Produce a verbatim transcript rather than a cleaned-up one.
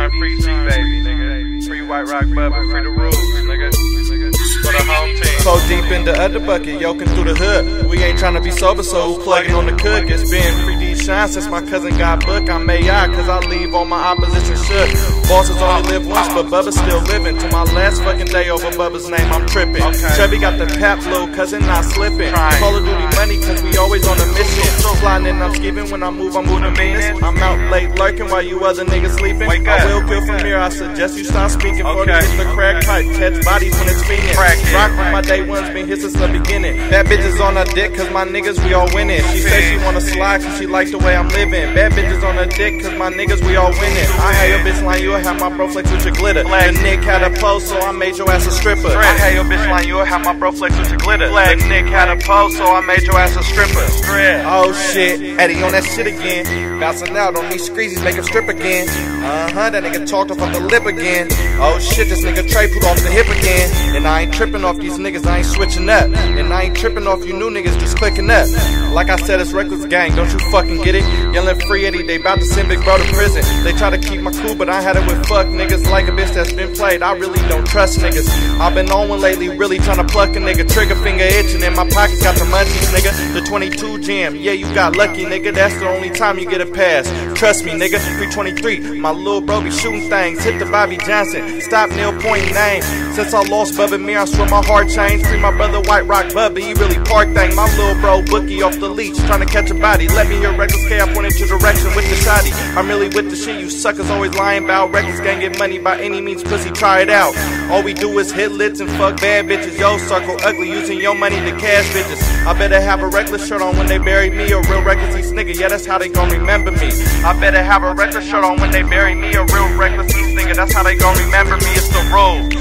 Shine, free G baby, nigga. Free White Rock Bubba, free the rules, nigga. For the home team. So deep in the other bucket, yoking through the hood. We ain't tryna be sober, so who's plugging on the cook? It's been free D Shine since my cousin got booked. I'm A I, cause I leave all my opposition shook. Bosses only live once, but Bubba's still living. To my last fucking day over Bubba's name, I'm tripping. Okay. Chevy got the pap, little cousin not slipping. Call of Duty money, cause we always on a mission. Sliding in, I'm skipping. When I move, I'm moving meanness. I'm out late lurking while you other niggas sleeping. Wake I up. will kill from here, I suggest you stop speaking. For Okay. to hit the crack pipe, catch bodies when it's fiending. Rock with my day one's been here since the beginning. Bad bitches on her dick, cause my niggas, we all winning. She say she wanna slide, cause she like the way I'm living. Bad bitches on her dick, cause my niggas, we all winning. I had your bitch line, you'll have my bro flex with your glitter. The Nick had a pose, so I made your ass a stripper. I had your bitch line, you'll have my bro flex with your glitter. The Nick had a pose, so I made your ass a stripper. Oh shit, Eddie on that shit again. Bouncing out on these screezies, make him strip again. Uh-huh, that nigga talked off of the lip again. Oh shit, this nigga Trey put off the hip again. And I ain't tripping off these niggas, I ain't switching up. And I ain't tripping off you new niggas just clicking up. Like I said, it's Reckless Gang, don't you fucking get it? Yelling free Eddie, they bout to send Big Bro to prison. They try to keep my cool, but I had it with fuck niggas. Like a bitch that's been played, I really don't trust niggas. I've been on one lately, really trying to pluck a nigga. Trigger finger itching, and my pockets got the munchies, nigga. The twenty-two jam, yeah, you got lucky, nigga. That's the only time you get a pass. Trust me, nigga. three twenty-three, my little bro be shooting things. Hit the Bobby Johnson, stop Neil pointing name. Since I lost Bubba Mir, I swear my heart changed. Free my brother White Rock Bubba, he really park thing. My little bro Bookie off the leash, trying to catch a body. Let me hear Reckless K, I point into direction with the shotty. I'm really with the shit, you suckers always lying about. Reckless Gang get money by any means, pussy, try it out. All we do is hit lits and fuck bad bitches. Yo, circle ugly, using your money to cash bitches. I better have a reckless shirt on when they bury me. A real reckless East nigga, yeah, that's how they gon' remember me. I better have a reckless shirt on when they bury me. A real reckless East nigga, that's how they gon' remember me. It's the road.